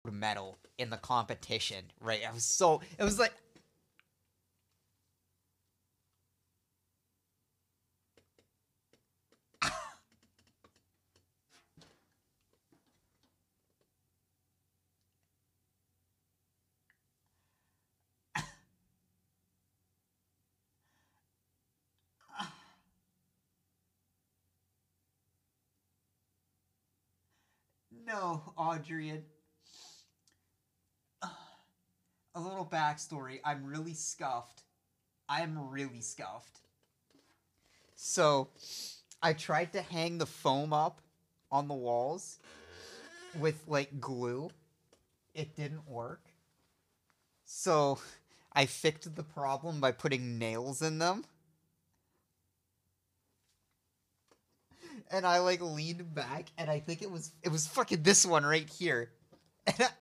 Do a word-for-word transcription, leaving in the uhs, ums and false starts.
medal in the competition, right? I was so, it was like, no, Audrian. A little backstory. I'm really scuffed. I am really scuffed. So, I tried to hang the foam up on the walls with, like, glue. It didn't work. So, I fixed the problem by putting nails in them. And I, like, leaned back, and I think it was, it was fucking this one right here. And I,